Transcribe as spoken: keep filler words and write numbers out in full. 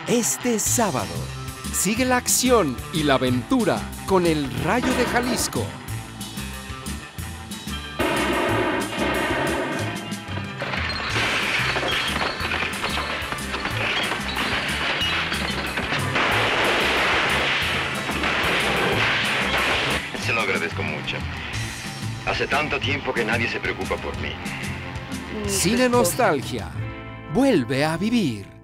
Este sábado, sigue la acción y la aventura con el Rayo de Jalisco. Se lo agradezco mucho. Hace tanto tiempo que nadie se preocupa por mí. Cine Nostalgia. Vuelve a vivir.